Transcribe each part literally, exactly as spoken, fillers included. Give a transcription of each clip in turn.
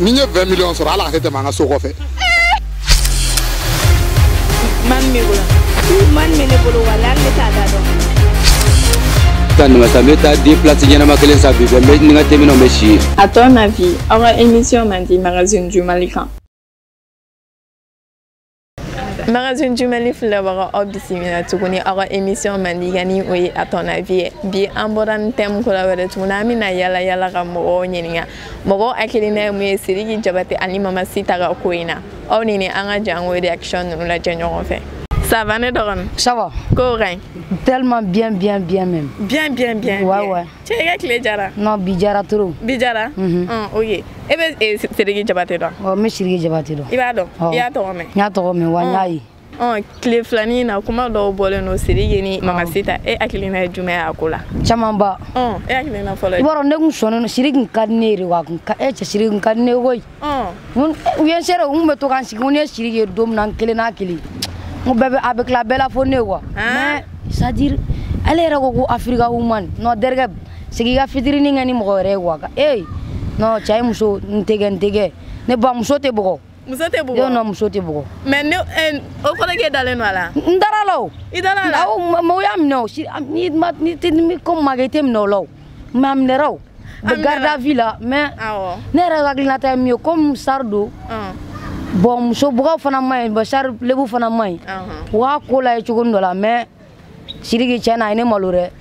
ni ye vingt millions sɔrɔ ala ka tɛ tɛmɛ an ka so kɔfɛ. Man mi bolo. Man mi ne bolo wala hali ne t'a da dɔn. Tan ma sa n bɛ taa di place ɲɛnama kelen san bi fɛ n bɛ ni n ka terminal bɛ si. À ton avis, aw ka émission man di magazine Jumali kan. Magazine Jumali filɛbaga aw bisimila tuguni aw ka émission man di ka ni o ye à ton avis bi an bɔra ni thème kura wɛrɛ tuguni an bɛna yala yala ka mɔgɔw ɲininka mɔgɔw hakilina ye mun ye Sidiki Jabate ani Mama Sita ka ko in na aw ni ni an ka jango réaction ninnu lajɛ ɲɔgɔn fɛ. Ça va ne dɔgɔnin? Ça va. Ko kaɲi? Tellement bien bien bien même. Bien bien bien. Ouais ouais. Cɛ i ka tile jara? Non bi jara trop. Bi jara? Mhm. Ok. E bɛ Sidiki Jabate dɔn? Ɔ n bɛ Sidiki Jabate dɔn. I b'a dɔn? I y'a tɔgɔ mɛn? N y'a tɔgɔ mɛn wa n y'a ye. Ɔn tile filanin na kuma dɔw bɔlen don Sidiki ni Mama Sita e hakilina ye jumɛn y'a ko la? Camanba. Ɔn e hakilina fɔlɔ ye? I b'a dɔn ne kun sɔnnen don Sidiki kun ka di ne ye de wa a kun ka e cɛ Sidiki kun ka di ne ye koyi. Ɔn. U ye n seere u kun bɛ to ka n sigi n ko ni ye Sidiki ye don min na n kelen n'a kelen. N ko bɛɛ bɛ a bɛ tila bɛɛ la fo ne quoi. Mais c'est à dire ale yɛrɛ ko ko Africa woman non dergɛ sigi ka fitinin kɛ ni mɔgɔ yɛrɛ ye quoi. Eh non cɛ ye muso n tɛ kɛ n tɛ kɛ ne ba muso tɛ bugɔ. Muso tɛ bugɔ? Non muso tɛ bugɔ. Mais ne o kɔrɔ k'e dalen don a la? N dara la o. I dara la? Awɔ mais o y'a minɛ o ni ma ni tɛ ni ko ma kɛ i tɛ minɛ o la o mais a minɛra o. Bɛ garde à vue la mais ne yɛrɛ hakilinata ye min ye comme sar don. Bon muso bugɔ fana man ɲi sar lebu fana man ɲi. U ka ko la ye cogo dɔ la mais Sidiki tiɲɛ na a ye ne malo dɛ.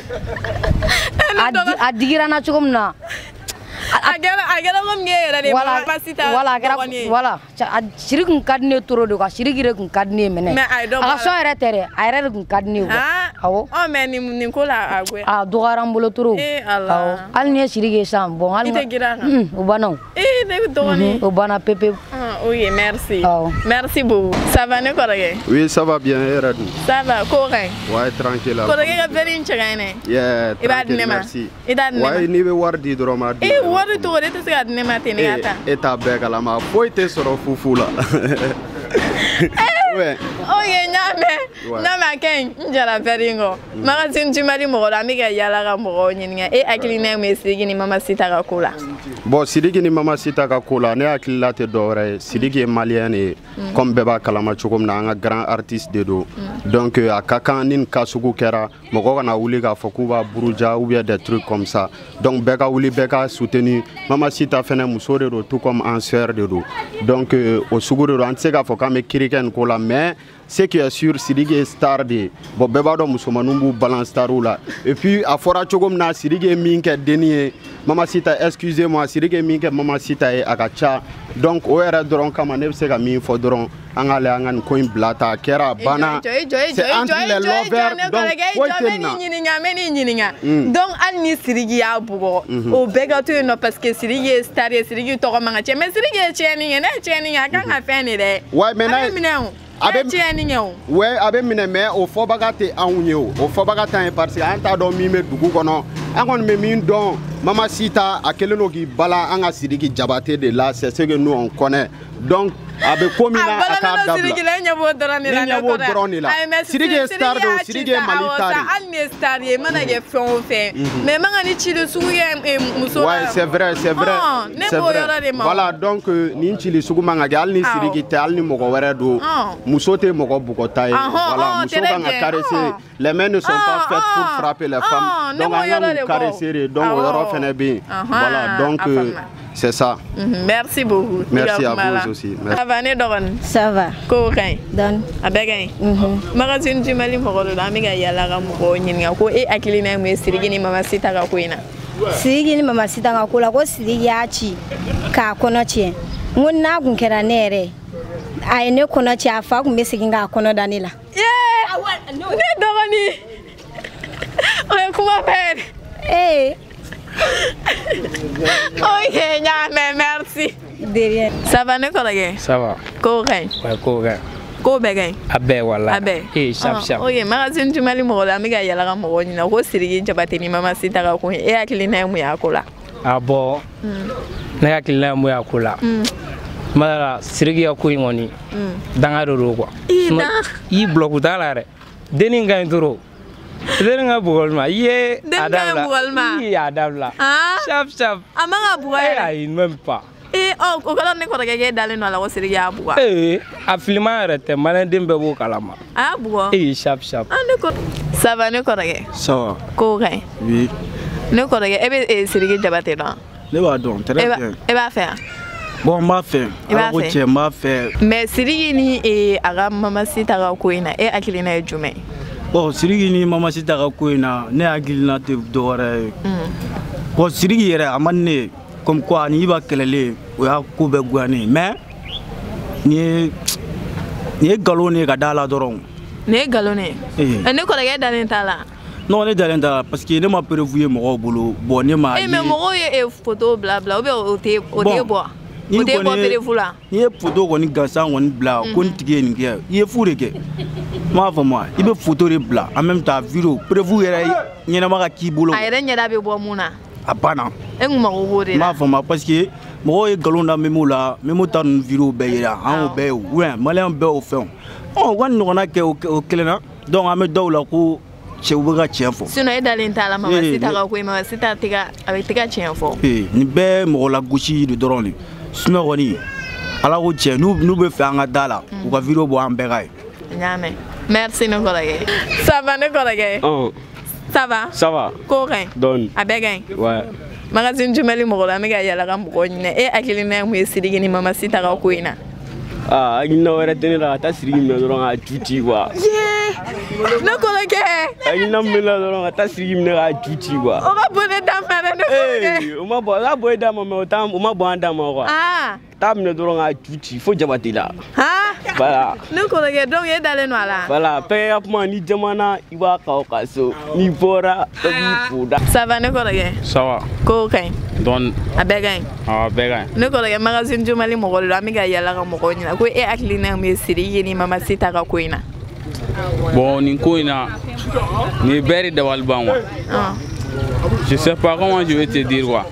A digira n na cogo min na. A kɛra a kɛra komi e yɛrɛ de Mama Sita dɔgɔnin ye. Voilà Sidiki kun ka di ne trop de quoi Sidiki de kun ka di ne ye mɛnɛ. Mais a ye dɔ bɔ a la. A ka sɔn yɛrɛ tɛ dɛ a yɛrɛ de kun ka di ne ye quoi. Awɔ. Ɔ mais nin nin ko la a goya. A dɔgɔyara n bolo trop. Eh Ala. Hali ni ye Sidiki ye sisan bon hali I tɛ girin a kan. O banna o. Eh ne dɔgɔnin. O banna pepe. Oui merci. Merci beaucoup. Ça va ne kɔrɔkɛ? Oui ça va bien e yɛrɛ dun? Ça va ko kaɲi? Ouais tranquille. Kɔrɔkɛ ka verre in cɛ ka ɲi dɛ. Yeah I b'a di ne ma? merci. I t'a di ne ma? Ouais n'i bɛ wari di dɔrɔn ma di. Eh wari t'o de tɛ se ka di ne ma ten ne ka taa. E t'a bɛɛ kalama foyi tɛ sɔrɔ fufu la. Ouais. Ok ɲ'a mɛn n'a ma kɛ n jara verre in kɔ. Magazine Jumali mɔgɔ la an bɛ ka yala ka mɔgɔw ɲininka e hakilina ye mun ye Sidiki ni Mama Sita ka ko la? Bon Sidiki ni Mama Sita ka ko la ne hakilila tɛ dɔwɛrɛ ye Sidiki ye malien de ye comme bɛɛ b'a kalama cogo min na an ka grand artiste de don donc a ka kan ni nin cas sugu kɛra mɔgɔ kana wuli k'a fɔ k'u b'a buruja ou bien des trucs comme ça donc bɛɛ ka wuli bɛɛ ka soutenir Mama Sita fɛnɛ muso de don tout comme en sœur de don donc o sugu de don an tɛ se k'a fɔ k'an bɛ kiri kɛ nin ko la mais ce qui est sûr Sidiki ye star de ye bon bɛɛ b'a dɔn musomaninw b'u balance starw la et puis a fɔra cogo min na Sidiki ye min kɛ denni ye Mama Sita excusez moi Sidiki ye min kɛ Mama Sita ye a ka ca donc o yɛrɛ dɔrɔn kama ne bɛ se ka min fɔ dɔrɔn an ka lajɛ an ka nin ko in bila ta a kɛra a banna c'est entre les lovers donc foyi tɛ nin na. Ɲininka mɛ ni ɲininka donc hali ni Sidiki y'a bugɔ o bɛɛ ka to yen nɔ parce que Sidiki ye star ye Sidiki tɔgɔ man ka tiɲɛ mais Sidiki ye tiɲɛni kɛ ne ye tiɲɛni kɛ a kan ka fɛn de dɛ. Ouais mais n'a ye minɛ o. A bɛ tiɲɛni kɛ o. Ouais a bɛ minɛ mais o fɔbaga tɛ anw ye o o fɔbaga t'an ye parce que an t'a dɔn min bɛ dugu kɔnɔ an kɔni bɛ min dɔn Mama Sita a kɛlen don k'i bala an ka Sidiki Jabate de la c'est ce que nous on connaît donc a bɛ ko min na a k'a dabila. Sidiki la e ɲɛ b'o dɔrɔn de la ne ɲɛ b'o dɔrɔn de la Sidiki ye star de o Sidiki ye Mali ta de. Hali ni ye star ye mana kɛ fɛn o fɛn mais man ka ni cili sugu kɛ muso la. Ouais c'est vrai c'est vrai c'est vrai voilà donc nin cili sugu man ka kɛ hali ni Sidiki tɛ hali ni mɔgɔ wɛrɛ don muso tɛ mɔgɔ bugɔta ye voilà muso kan ka caresser les mains ne sont pas faites pour frapper les femmes donc an ka n'u caresser de donc o yɔrɔ fɛnɛ bɛ yen voilà donc c'est ça. Merci beaucoup. Merci à vous aussi. Ça va ne dɔgɔnin? Ça va. Ko kaɲi? Dɔɔni. A bɛɛ ka ɲi? Magazine Jumali mɔgɔ dɔ la an bɛ ka yala ka mɔgɔw ɲininka ko e hakilina ye mun ye Sidiki ni Mama Sita ka ko in na? Sidiki ni Mama Sita ka ko la ko Sidiki y'a ci k'a kɔnɔ tiɲɛ n ko n'a kun kɛra ne yɛrɛ a ye ne kɔnɔ tiɲɛ a fa kun bɛ segin k'a kɔnɔ da ne la. Ne dɔgɔnin o ye kuma fɛ. Ee. Ok, ɲ'a mɛn merci. De rien. Ça va ne kɔrɔkɛ? Ça va. Ko kaɲi? Ouais ko kaɲi. Ko bɛɛ ka ɲi? A bɛɛ wala. A bɛɛ. Eh sharp sharp. Ok Magazine Jumali mɔgɔ la an bɛ ka yala ka mɔgɔw ɲininka ko Sidiki Jabate ni Mama Sita ka ko in e hakilina ye mun y'a ko la? A bɔ ne hakilina ye mun y'a ko la. Madara Sidiki ka ko in kɔni danga de don quoi. I bloque t'a la yɛrɛ. Denni ka ɲi trop. Den ka bugɔli ma ye a dabila. I y'a dabila. Sharp sharp. A man ka bugɔ yɛrɛ. Ayi même pas. Eh, oh, o kala ne kɔrɔkɛ k'e dalen nɔ la ko Siriki y'a bugɔ. Eh, a filima yɛrɛ tɛ maliyɛnden bɛɛ b'o kalama. A y'a bugɔ. Eh, sharp sharp. Ah, ne ko ça va ne kɔrɔkɛ. Ça va. Ko ka ɲi. Oui. Ne kɔrɔkɛ e bɛ Siriki Jabate dɔn. Ne b'a dɔn très bien. E b'a fɛ yan. Bon, n b'a fɛ. I b'a Ala ko tiɲɛ n b'a fɛ. Mais Siriki ni e a ka Mamasita ka ko in na e hakilina ye jumɛn? Bon, Siriki ni Mamasita ka ko in na ne hakilina tɛ dɔwɛrɛ ye. Bon, Siriki yɛrɛ a ma ne comme quoi ni b'a kɛlɛlen o y'a ko bɛɛ goya ne ye mais ni ye ni ye nkalon ne ye ka da la dɔrɔn. Ni ye nkalon ne ye. Ne kɔrɔkɛ dalen t'a la. Non, ne dalen t'a la parce que ne ma prévu mɔgɔw bolo bon ne ma. Eh mais mɔgɔw ye photo bila bila ou bien o tɛ o tɛ bɔ. O tɛ bɔ prévu la. N'i ye photo kɔni gansan kɔni bila ko nin tigi ye nin kɛ i ye fu de kɛ. M'a faamu wa i bɛ photo de bila en même temps vidéo prévu yɛrɛ ɲɛnama ka k'i bolo. A yɛrɛ ɲɛda bɛ bɔ mun na. A banna. E kun mago b'o de la. M'a faamu parce que mɔgɔw ye nkalon da memo la memo ta ninnu vidéo bɛɛ yira an y'o bɛɛ ye ou maliyɛn bɛɛ y'o fɛn o. Ɔ wani ɲɔgɔnna kɛ o kelen na donc an bɛ dɔw la ko cɛw bɛ ka tiɲɛ fɔ. Sinon e dalen t'a la Mamasita ka ko Mamasita tɛ ka a bɛ tɛ ka tiɲɛ fɔ. Ee nin bɛɛ ye mɔgɔ lagosi de dɔrɔn de sinon kɔni ala ko tiɲɛ n'u n'u bɛ fɛ an ka da la u ka vidéo bɔ an bɛɛ ka ye. N y'a mɛn merci ne kɔrɔkɛ. Ça va ne kɔrɔkɛ. Ɔn. Ça va. Ça va. Ko ka ɲi. Dɔɔni. A bɛɛ ka ɲi. Ouais. Magazine jumɛn mɔgɔ la an bɛ ka yala ka mɔgɔ ɲini e hakilina ye mun ye Siriki ni Mamasita ka ko in na. Ah, hakilina wɛrɛ tɛ ne la ka taa Siriki minɛ dɔrɔn k'a ju ci quoi. Ne kɔrɔkɛ. Hakilina min bɛ ne la dɔrɔn ka taa Siriki minɛ k'a ju ci quoi. O ka bon ne da fɛ dɛ ne kɔrɔkɛ. Ee o ma bɔ o ka bɔ e da ma mais o t'a o ma bɔ an da ma quoi. Ah. Taa minɛ dɔrɔn k'a ju ci fo Jabate la. Ah. Voilà. Ne kɔrɔkɛ donc e dalen nɔ a la. Voilà bɛɛ ka kuma ni jamana i b'a ka o ka so n'i bɔra dɔ b'i fo da. Ça va ne kɔrɔkɛ. Ça va. Ko ka ɲi. Dɔɔni. A bɛɛ ka ɲi. Awɔ a bɛɛ ka ɲi. Ne kɔrɔkɛ magazine jumɛn mɔgɔ de la an bɛ ka yala ka mɔgɔw ɲini ko e hakilina ye mun ye Siriki ni Mamasita ka ko in na. Bon nin ko in na nin bɛɛ de dabali ban quoi. Je sais pas comment je vais te dire quoi.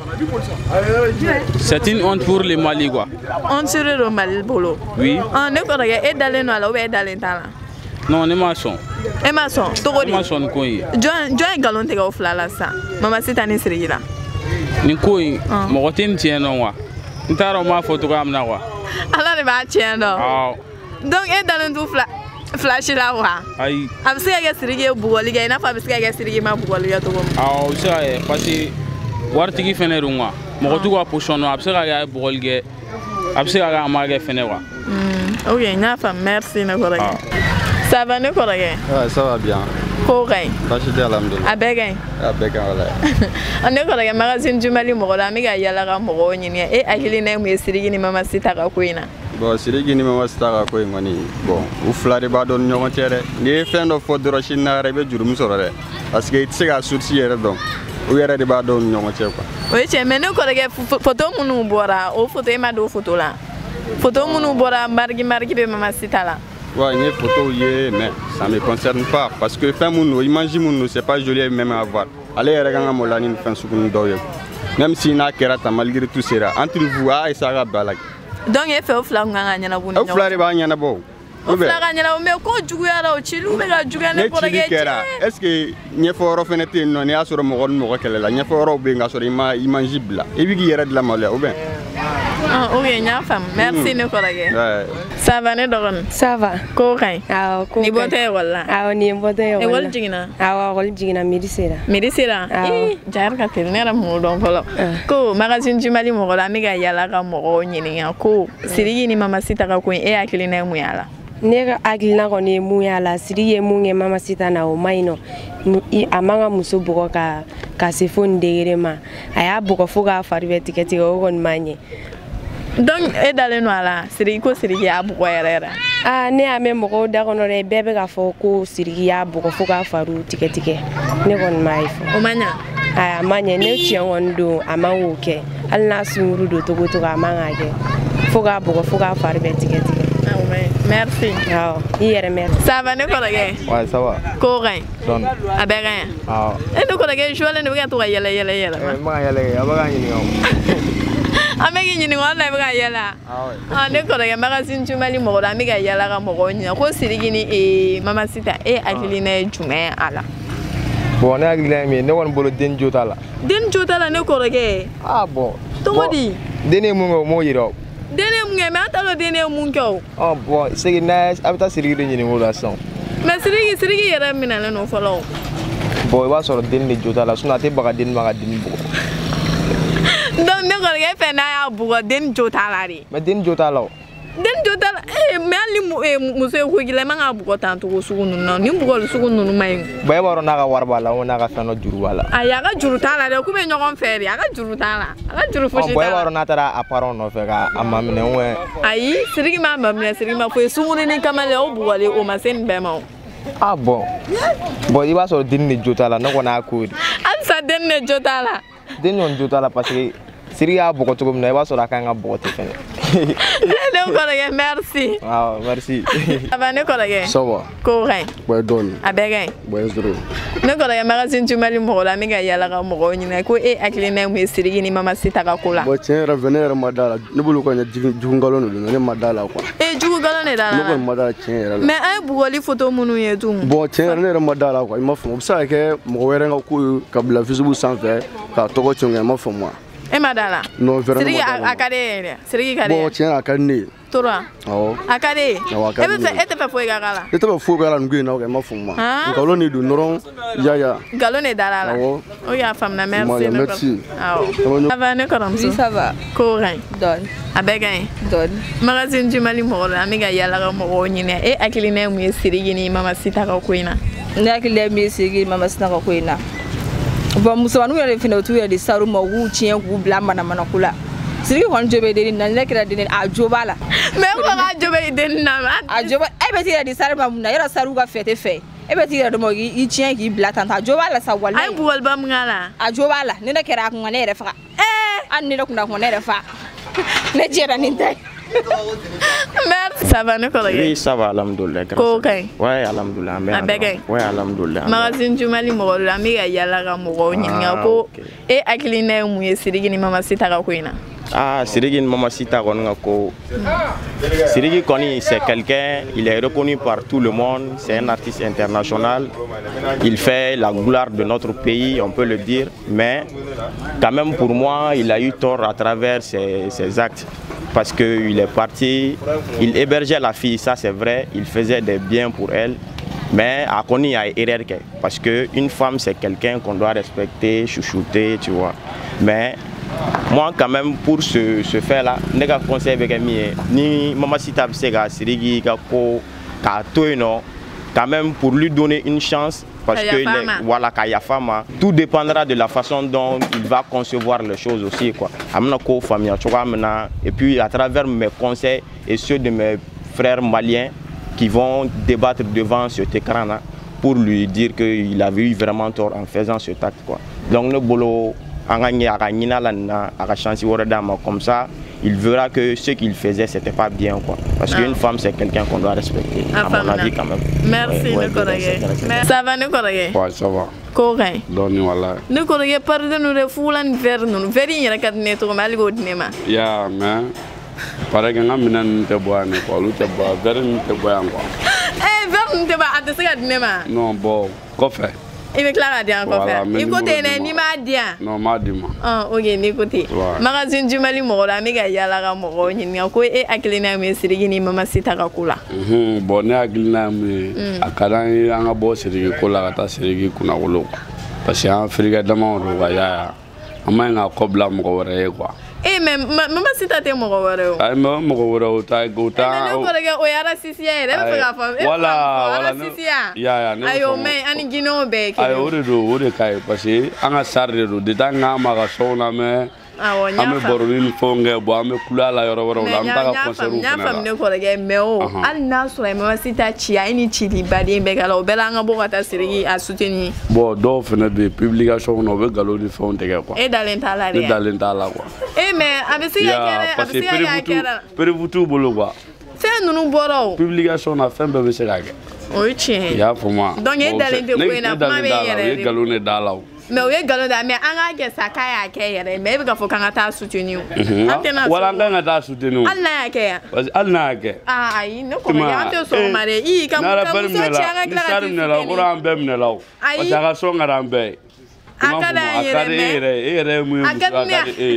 C'est une honte pour le Mali quoi. Honte sur le Mali bolo. Oui. Ah ne kɔrɔkɛ e dalen nɔ a la ou bien e dalen t'a la. Non ne ma sɔn. E ma sɔn togo di. Ne ma sɔn nin ko in ye. Jɔn jɔn ye nkalon tigɛ o fila la sisan Mamasita ni Siriki la. Nin ko in mɔgɔ tɛ nin tiɲɛ dɔn quoi. N t'a dɔn n b'a fɔ cogoya min na quoi. Ala de b'a tiɲɛ dɔn. Awɔ. Donc e dalen t'u fila flash la wa. Ayi. A bɛ se ka kɛ Siriki ye bugɔli kɛ i n'a fɔ a bɛ se ka kɛ Siriki ma bugɔli kɛ cogo min. Awɔ o bɛ se ka kɛ parce que waritigi fɛnɛ don quoi. Mɔgɔ t'u ka position dɔn a bɛ se ka kɛ a ye bugɔli kɛ a bɛ se ka kɛ a ma kɛ fɛnɛ quoi. Ok n y'a faamu merci ne kɔrɔkɛ. Ça va ne kɔrɔkɛ. Ouais, ça va bien. Ko ka ɲi. Baasi tɛ alhamdulilah. A bɛɛ ka ɲi. A bɛɛ ka ɲi walayi. Ne kɔrɔkɛ magazine jumɛn mɔgɔ la an bɛ ka yala ka mɔgɔw ɲini e hakilina ye mun ye Siriki ni Mamasita ka ko in na. Bon Siriki ni Mamasita ka ko in kɔni bon u fila de b'a dɔn ni ɲɔgɔn cɛ dɛ n'i ye fɛn dɔ fɔ dɔrɔn sini na yɛrɛ i bɛ jurumu sɔrɔ dɛ parce que i tɛ se ka source yɛrɛ dɔn u yɛrɛ de b'a dɔn ni ɲɔgɔn cɛ quoi. O ye tiɲɛ mais ne kɔrɔkɛ photo minnu bɔra o photo e ma don o photo la photo minnu bɔra marigi marigi bɛ Mamasita la. Ouais, il y a des photos, mais ça ne me concerne pas. Parce que fin mon image mon c'est pas joli même à voir. Allez, regarde mon lani fin sous même si n'a qu'à malgré tout sera entre vous et ça va balag. Donc il fait au flag ngana nyana buni. Au flag ba nyana bo. Au flag nyana mais ko juguya la o chilu be ga juguya ne korage. Est-ce que nye foro fenete no ne asoro mo gon mo kelela nye foro be nga soro ima imangible. E bi yere de la mala ou bien. Ah oui, nya fam. Merci ne korage. Ouais. Ça va ne dogon. Ça va. Ko kai. Ah ko. Ni bote wala. Ah ni bote wala. E wol jigina. Ah wol jigina medicina. Medicina. Eh jar ka tel ne ra mo don folo. Ko magazine jumali mo gola mi ga yala ka mo go nyininya ko Siriki ni Mamasita ka ko e akilina mu yala. Ne ka akilina ko ne mu yala Siriki mu nge Mamasita na o maino. Amanga muso bugo ka ka se fon degere ma. Aya bugo fuga faribe tiketi o gon manye. Donc e dalen no ala Siriki ko Siriki ya bugo yɛrɛ ah ne a mɛ mɔgɔw da kɔnɔ dɛ bɛɛ bɛ ka fɔ ko Siriki y'a bugo fo k'a faru tigɛ tigɛ ne kɔni m'a ye fɔ o ma ɲa a ma ɲɛ ne tiɲɛ kɔni don a man k'o kɛ hali n'a sunkuru don togo togo a man k'a kɛ fo k'a bugo fo k'a faru bɛɛ tigɛ tigɛ. Merci. Awɔ i yɛrɛ merci. Ça va ne kɔrɔkɛ. Ouais ça va. Ko ka ɲi. Dɔɔni. A bɛɛ ka ɲi. Awɔ. E ne kɔrɔkɛ joueur ne bɛ ka to ka yɛlɛ yɛlɛ yɛlɛ. Eh ma yɛlɛ a bɛ ka ɲininka o. An bɛ k'i ɲininka o la i bɛ ka yɛlɛ. Ah ne kɔrɔkɛ magazine jumɛn mɔgɔ la an bɛ ka yɛlɛ ka mɔgɔw ɲininka ko Siriki ni Mamasita e hakilina ye jumɛn ye a la. Bon ne hakilina ye min ye ne kɔni bolo den jo t'a la. Den jo t'a la ne kɔrɔkɛ. Ah bon Togo di? Dene mun go mo yiro. Dene mun me ata dene mun ko. Oh boy, sigi na abita sirigi de nyini wala son. Mais sirigi sirigi yara mina le no folo. Boy wa soro dene jota la suna te baga dene baga dene bo. Donc ne ko ge fe na ya bugo dene jota la ri. Mais dene jota la. Den jota eh me ali mu eh muso ko gile manga bugo tanto ko sugu nunu ni bugo sugu nunu mai. Boy waro na ga warba la wona ga fano juru wala. Aya ga juru tala de ku be nyogon feri aga juru tala aga juru fushi. Boy waro na tara aparo no fe ga amamne we. Ayi sirigi ma mamne sirigi ma ko sugu ni kamale o bugo le o ma sen be ma. Ah bon. Boy iba so dinni jota la no ko na ko. An sa denne jota la. Dennon jota la parce que sirigi a bugo to na iba so la kan ga bugo te fene. Merci. Ah, merci. Ava ne collègue. Ça va. Correct. Boy don. Abega. Boy zero. Ne collègue magazine tu mali mo la mega yala ga mo nyina ko e akile na mu sirigi ni mama sita ka kula. Boy tiens revenir madala. Ne bulu ko nya jungalo no ne madala quoi. E jungalo ne dala. Ne ko madala tiens Mais ay bugoli photo munu yetu. Bon tiens ne madala quoi. Il m'a fait ça que mo were nga ko kabla Facebook sans faire ka to ko tsunga ma fait moi. E madala. Non vraiment. Sirigi akade. Sirigi kade. Bon tiens akane. Tora. Oh. Akade. Oh, akade. E be e te fa foi gala. E te fa foi gala ngui na ko ma fait moi. Ngalo ni du noron ya ya. Galo ne dala la. Oh. O ya femme na merci. Merci. Ah. Ça va ne comme ça. Ça va. Correct. Don. Abega. Don. Magazine du Mali mo la amiga yala ga mo nyine e akili na mu sirigi ni mama sita ka koina. Ne akili mu sirigi mama sita ka koina. Bon musawanu ya fina tu ya de saru mo wu chien ku bla mana mana kula. Sirigi kon jobe de na le kira de a jobala. Me ko ga jobe de na a joba e be tira de saru ma na yara saru ga fete fe. E be tira de mo i chien ki bla tanta jobala sa wala. Ai bu walba ngala. A jobala ne na kira ku ngane re fa. Eh an ne na ku na ku ne re fa. Ne jera ni dai. Merci. Ça va, Nicolas? Oui, ça va, alhamdoulilah. Ok. Oui, alhamdoulilah. Oui, alhamdoulilah. Magazine du Mali, mo la amiga yala ga mo nyinga ko e akilina mu yesirigi ni mama sita ka koina. Ah, Sirigi mama sita konga ko. Sirigi koni c'est quelqu'un, il est reconnu par tout le monde, c'est un artiste international. Il fait la gloire de notre pays, on peut le dire, mais quand même pour moi, il a eu tort à travers ses, ses actes. Parce qu'il est parti, il hébergeait la fille, ça c'est vrai, il faisait des biens pour elle, mais à Koni il y a erreur parce qu'une femme c'est quelqu'un qu'on doit respecter, chouchouter, tu vois. Mais moi quand même pour ce, ce fait là, je ne conseille pas ni Mama Sita Sega Sirigi Kako Katoino, quand même pour lui donner une chance. Parce que il est, voilà, Kayafama, tout dépendra de la façon dont il va concevoir les choses aussi, quoi. Et puis à travers mes conseils et ceux de mes frères maliens qui vont débattre devant cet écran-là pour lui dire qu'il avait eu vraiment tort en faisant cet acte, quoi. Donc le boulot, comme ça, il verra que ce qu'il faisait, c'était pas bien, quoi. Parce qu'une femme, c'est quelqu'un qu'on doit respecter, à mon avis, quand même. Merci, ouais, ouais, ça va, Nicolas? Ouais, ça va. Correct. Doni wala. Nicolas, pardon, nous foulan vers nous. Very, il y a quatre netto, mal go nema. Yeah, man. Par exemple, nous te boane, quoi. Nous te boane, vers nous te boane, quoi. Eh, vers nous te boane, à te segat nema. Non, bon, quoi faire? Il me claque à encore faire. Il côté ni ma dia. Non, ma dima. Ah, ok, ni côté. Magazine du Mali mo la mega yala ga mo ni ko e akilina me sirigi ni mama sita ka kula. Mhm, bon ne akilina me akara anga bo sirigi kula ka ta sirigi kuna wolo. Parce que en Afrique dama ro ga ya. Ama nga kobla mo ko re quoi. Eh mais mama sita te mo ko re o. Ay mo mo ko re o ta go ta. Mais ne ko re o yara sisia e re fa ga fa. Wala wala sisia. Ya ya. Ayo me ani gino be ke. Ayo re do o re kai parce que anga sarre do de tanga ma ga sona me. Ame boroni fonge bo ame kula la yoro woro la mta concert ru na fam ne ko rege me o al na so e mama sita chi ai ni chi li badi be galo be la nga bo kata sirigi a soutenir bon do fene be publication no be galo di fon tege quoi e dalenta la e dalenta la quoi e me abisi ya kere abisi ya kere perivutu bolo quoi c'est nous nous boro publication na fem be se gage o chi ya pour moi donc e dalente ko na ma be yere e galo ne dalaw mais oui galo da mais anga ke sakaya ke yere mais be ga fo kanga ta soutenir wala nga ta soutenir Allah ya ke parce Allah ke ah ai no ko ya to so mare i kam kam so chi anga klara ne la ko ran be ne la parce que ga so ngara be akada yere akada yere yere mu akada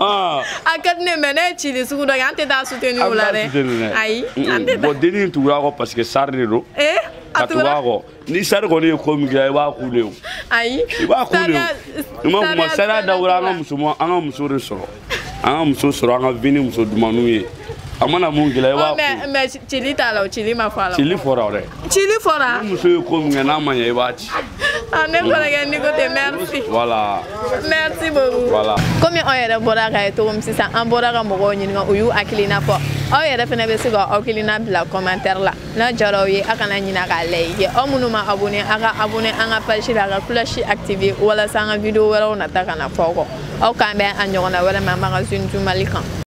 A ka di ne mɛ ne cili sugu dɔ kɛ an tɛ taa soutenir o la dɛ. Ayi an tɛ taa. Bon denni in tugura kɔ parce que sari de don. Eh a tugura kɔ ni sari kɔni ye ko min kɛ i b'a kule o. Ayi i b'a kule o. I ma kuma sariya dawura an ka muso an ka muso de sɔrɔ an ka muso sɔrɔ an ka vini muso dumanniw ye. A mana mun gila i b'a mais mais cili t'a la o cili ma fɔ a la. Cili fɔra o dɛ. Cili fɔra. Ni muso ye ko min kɛ n'a ma ɲɛ i b'a ci. Ah ne kɔrɔkɛ ni ko tɛ merci. Voilà. Merci beaucoup. Voilà. Comme aw yɛrɛ bɔra k'a ye cogo min sisan an bɔra ka mɔgɔw ɲininka u y'u hakilina fɔ aw yɛrɛ fɛnɛ bɛ se ka aw hakilina bila commentaire la n'a diyara aw ye aw kana ɲinɛ k'a like aw minnu ma abonné aw ka abonné an ka page la ka cloche activer walasa an ka vidéo wɛrɛw nata ka na fɔ aw kɔ aw k'an bɛn a ɲɔgɔnna wɛrɛ ma magazine du Mali kan.